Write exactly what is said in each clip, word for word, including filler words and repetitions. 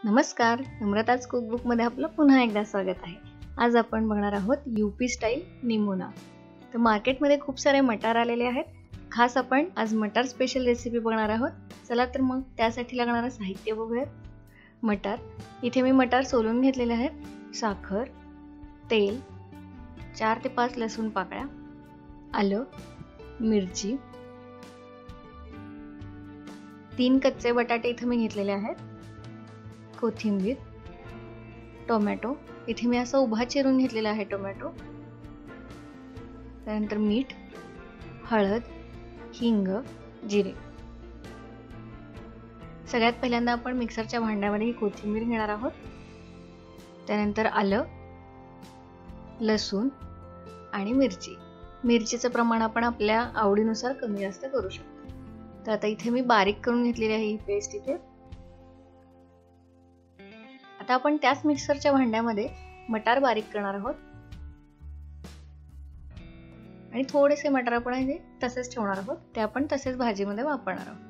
नमस्कार, नम्रताज कुकबुक मध्ये आपलं पुन्हा एकदा स्वागत आहे। आज आपण बघणार आहोत यूपी स्टाईल निमोना। तर मार्केटमध्ये खूप सारे मटार आलेले आहेत, खास आपण आज मटार स्पेशल रेसिपी बघणार आहोत। चला तर मग त्यासाठी लागणारे साहित्य बघूयात। मटार, इथे मी मटार सोलून घेतलेले आहेत, साखर, तेल, चार ते पाच लसूण पाकळ्या, आलं, मिरची, तीन कच्चे बटाटे इथे मी घेतलेले आहेत, कोथिंबीर, टोमॅटो, इथे मी असा उभा चिरून घेतलेला आहे टोमॅटो, त्यानंतर मीठ, हळद, हिंग, जिरे। सगळ्यात पहिल्यांदा आपण मिक्सरच्या भांड्यामध्ये ही कोथिंबीर घेणार आहोत, त्यानंतर आलं, लसूण आणि मिरची। मिरचीचं प्रमाण आपण आपल्या आवडीनुसार कमी जास्त करू शकतो। तर आता इथे मी बारीक करून घेतलेली आहे ही पेस्ट इथे। आता आपण त्याच मिक्सरच्या भांड्यामध्ये मटार बारीक करणार आहोत आणि थोडेसे मटार आपण इथे तसेच ठेवणार आहोत, ते आपण तसेच भाजीमध्ये वापरणार आहोत।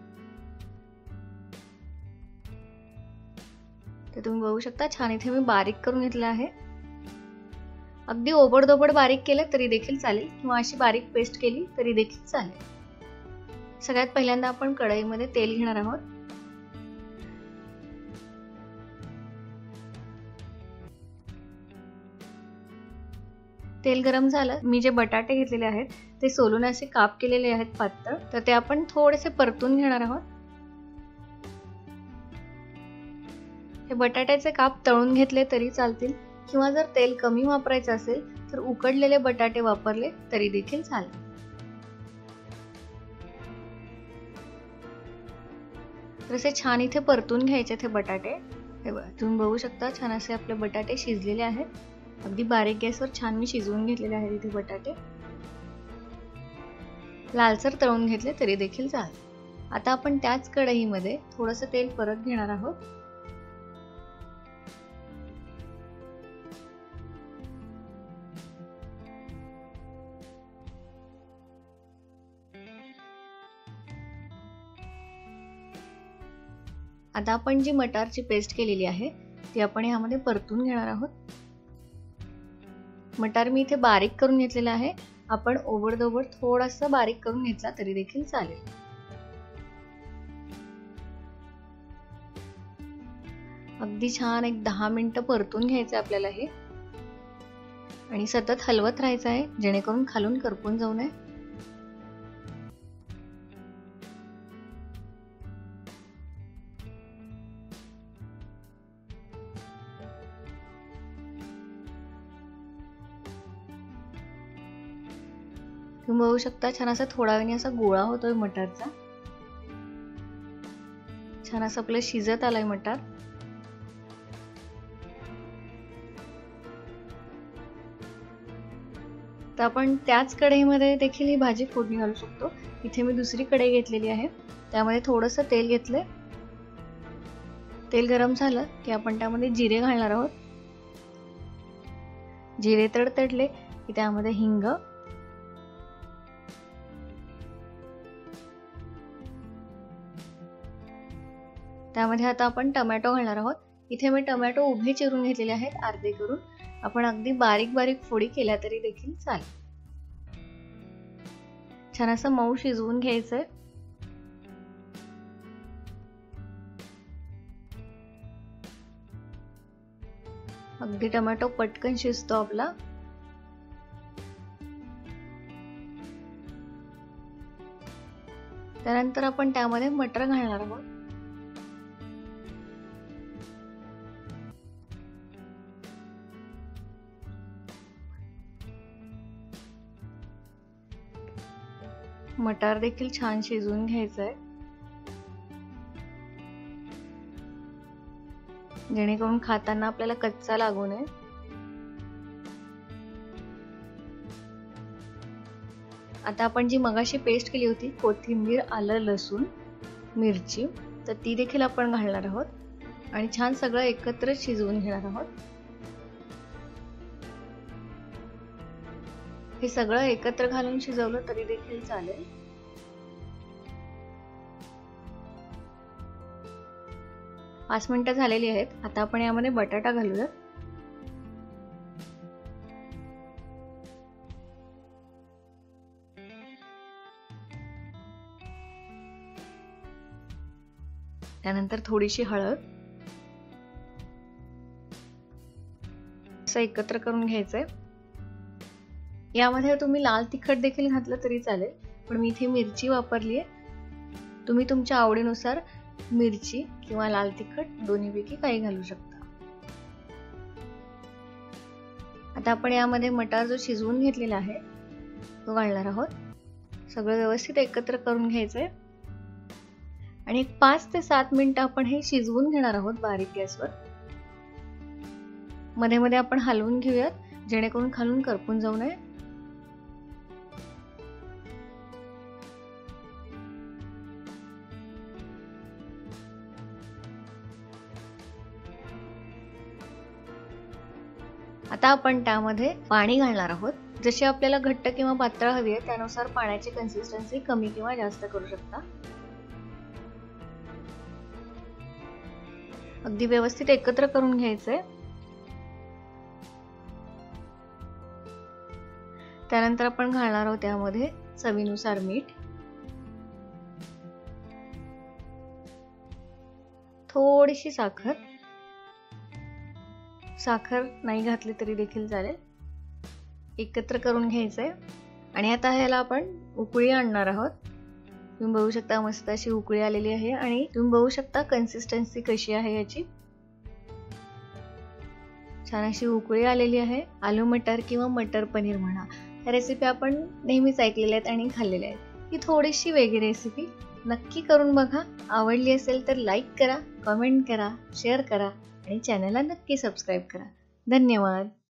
तर तुम्ही बघू शकता छान इथे मी बारीक करून घेतलं आहे। अगदी ओबडधोबड बारीक केलं तरी देखील चालेल किंवा अशी बारीक पेस्ट केली तरी देखील चालेल। सगळ्यात पहिल्यांदा आपण कढईमध्ये तेल घेणार आहोत। तेल गरम झालं, मी जे बटाटे घेतलेले आहेत ते सोलून असे काप केलेले आहेत पातळ, तर ते आपण थोडेसे परतून घेणार आहोत। हे बटाट्याचे काप तळून घेतले तरी चालतील किंवा जर तेल कमी वापरायचं असेल तर उकडलेले बटाटे वापरले तरी देखील चालेल। तर असे छान इथे परतून घ्यायचे ते बटाटे। हे बघा, तुम्ही बघू शकता छान असे आपले बटाटे शिजलेले आहेत। अगदी बारीक गॅसवर छान मी शिजवून घेतलेले आहेत इथे बटाटे। लालसर तळून घेतले तरी देखील चालेल। आता आपण त्याच कढईमध्ये थोडंसं तेल परत घेणार आहोत। आता आपण जी मटारची पेस्ट केलेली आहे ती आपण यामध्ये परतून घेणार आहोत। मटार मी इथे बारीक करून घेतलेला आहे, आपण ओबडधोबड थोडासा बारीक करून घेतला तरी देखील चालेल। अगदी छान एक दहा मिनिटं परतून घ्यायचं आपल्याला हे आणि सतत हलवत राहायचं आहे जेणेकरून खालून करपून जाऊ नये। तुम्ही बघू शकता छान असा थोडा वेळाने असा गोळा होतोय मटारचा। छान असं आपलं शिजत आलंय मटार। तर आपण त्याच कढईमध्ये देखील ही भाजी फोडणी घालू शकतो। इथे मी दुसरी कढई घेतलेली आहे, त्यामध्ये थोडंसं तेल घेतलंय। तेल गरम झालं की आपण त्यामध्ये जिरे घालणार आहोत। जिरे तडतडले की त्यामध्ये हिंग, त्यामध्ये आता आपण टोमॅटो घालणार आहोत। इथे मी टोमॅटो उभे चिरून घेतलेले आहेत अर्धे करून, आपण अगदी बारीक बारीक फोडी केल्या तरी देखील चालेल। छान असं मऊ शिजवून घ्यायचंय। अगदी टोमॅटो पटकन शिजतो आपला। त्यानंतर आपण त्यामध्ये मटर घालणार आहोत। मटार देखील छान शिजवून घ्यायचंय जेणेकरून खाताना आपल्याला कच्चा लागू नये। आता आपण जी मगाशी पेस्ट केली होती कोथिंबीर, आलं, लसूण, मिरची, तर ती देखील आपण घालणार आहोत आणि छान सगळं एकत्र शिजवून घेणार आहोत। हे सगळं एकत्र घालून शिजवलं तरी देखील चालेल। पाच मिनिटं झालेली आहेत. आता आपण यामध्ये बटाटा घालूयात. त्यानंतर थोडीशी हळद, असं एकत्र करून घ्यायचंय. यामध्ये तुम्ही लाल तिखट देखील घातलं तरी चालेल, पण मी इथे मिरची वापरली आहे. तुम्ही तुमच्या आवडीनुसार मिरची किंवा लाल तिखट दोन्हीपैकी काही घालू शकता. आता आपण यामध्ये मटार जो शिजवून घेतलेला आहे तो घालणार आहोत. सगळं व्यवस्थित एकत्र करून घ्यायचंय आणि एक पाच ते सात मिनिटं आपण हे शिजवून घेणार आहोत बारीक गॅसवर. मध्ये मध्ये आपण हलवून घेऊयात जेणेकरून खालून करपून जाऊ नये. आता आपण त्यामध्ये पाणी घालणार आहोत. जशी आपल्याला घट्ट किंवा पातळ हवी आहे त्यानुसार पाण्याची कन्सिस्टन्सी कमी किंवा जास्त करू शकता. अगदी व्यवस्थित एकत्र करून घ्यायचंय. त्यानंतर आपण घालणार आहोत त्यामध्ये चवीनुसार मीठ, थोडीशी साखर. साखर नाही घातली तरी देखील चालेल. एकत्र करून घ्यायचंय आणि आता ह्याला आपण उकळी आणणार आहोत. तुम्ही बघू शकता मस्त अशी उकळी आलेली आहे आणि तुम्ही बघू शकता कन्सिस्टन्सी कशी आहे याची. छान अशी उकळी आलेली आहे. आलू मटर किंवा मटर पनीर म्हणा, या रेसिपी आपण नेहमीच ऐकलेल्या आहेत आणि खाल्लेल्या आहेत. ही थोडीशी वेगळी रेसिपी नक्की करून बघा. आवडली असेल तर लाईक करा, कमेंट करा, शेअर करा आणि चॅनलला नक्की सबस्क्राईब करा. धन्यवाद.